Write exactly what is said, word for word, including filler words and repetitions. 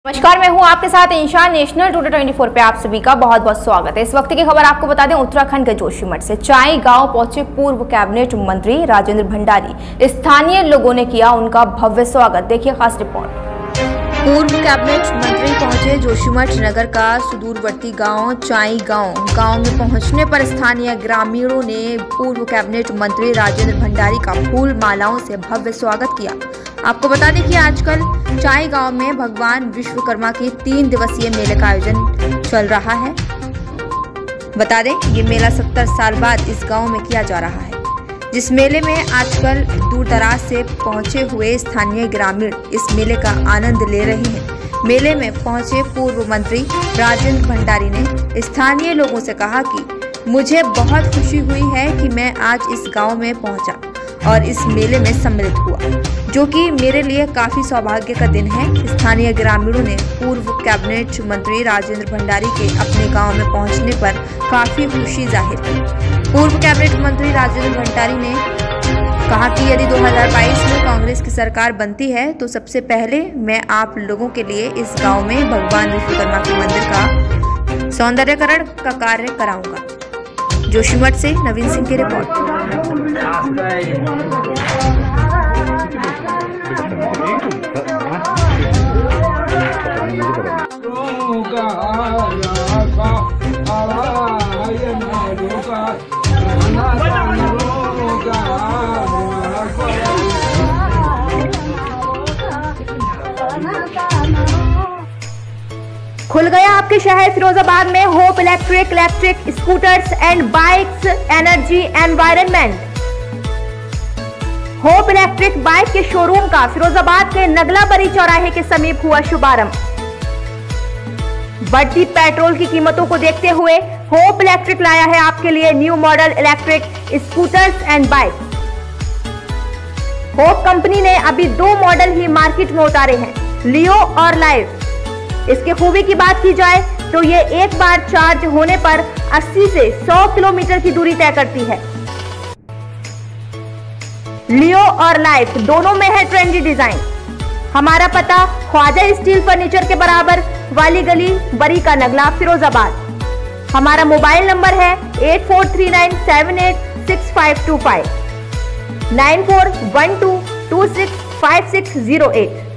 नमस्कार, मैं हूं आपके साथ इंशान। नेशनल टुडे चौबीस पे आप सभी का बहुत बहुत स्वागत है। इस वक्त की खबर आपको बता दें, उत्तराखंड के जोशीमठ से चाई गांव पहुंचे पूर्व कैबिनेट मंत्री राजेंद्र भंडारी। स्थानीय लोगों ने किया उनका भव्य स्वागत। देखिए खास रिपोर्ट। पूर्व कैबिनेट मंत्री पहुंचे जोशीमठ नगर का सुदूरवर्ती गांव चाई गांव। गांव में पहुंचने पर स्थानीय ग्रामीणों ने पूर्व कैबिनेट मंत्री राजेंद्र भंडारी का फूल मालाओं से भव्य स्वागत किया। आपको बता दें कि आजकल चाई गांव में भगवान विश्वकर्मा की तीन दिवसीय मेले का आयोजन चल रहा है। बता दें ये मेला सत्तर साल बाद इस गांव में किया जा रहा है, जिस मेले में आजकल दूर दराज से पहुंचे हुए स्थानीय ग्रामीण इस मेले का आनंद ले रहे हैं। मेले में पहुंचे पूर्व मंत्री राजेंद्र भंडारी ने स्थानीय लोगों से कहा कि मुझे बहुत खुशी हुई है कि मैं आज इस गांव में पहुंचा और इस मेले में सम्मिलित हुआ, जो कि मेरे लिए काफी सौभाग्य का दिन है। स्थानीय ग्रामीणों ने पूर्व कैबिनेट मंत्री राजेंद्र भंडारी के अपने गांव में पहुंचने पर काफी खुशी जाहिर की। पूर्व कैबिनेट मंत्री राजेंद्र भंडारी ने कहा कि यदि दो हज़ार बाईस में कांग्रेस की सरकार बनती है तो सबसे पहले मैं आप लोगों के लिए इस गाँव में भगवान विश्वकर्मा के मंदिर का सौंदर्यकरण का कार्य कराऊंगा। जोशीमठ से नवीन सिंह की रिपोर्ट। खुल गया आपके शहर फिरोजाबाद में Hope electric electric scooters and bikes energy environment. Hope electric bike के शोरूम का फिरोजाबाद के नगलाबरी चौराहे के समीप हुआ शुभारंभ। बढ़ती पेट्रोल की कीमतों को देखते हुए होप इलेक्ट्रिक लाया है आपके लिए new model electric scooters and bike. Hope company ने अभी दो मॉडल ही मार्केट में उतारे हैं, लियो और लाइव। इसके खूबी की बात की जाए तो ये एक बार चार्ज होने पर अस्सी से सौ किलोमीटर की दूरी तय करती है। लियो और लाइफ दोनों में है ट्रेंडी डिजाइन। हमारा पता ख्वाजा स्टील फर्नीचर के बराबर वाली गली, बरी का नगला, फिरोजाबाद। हमारा मोबाइल नंबर है eight four three nine seven eight six five two five, nine four one two two six five six zero eight.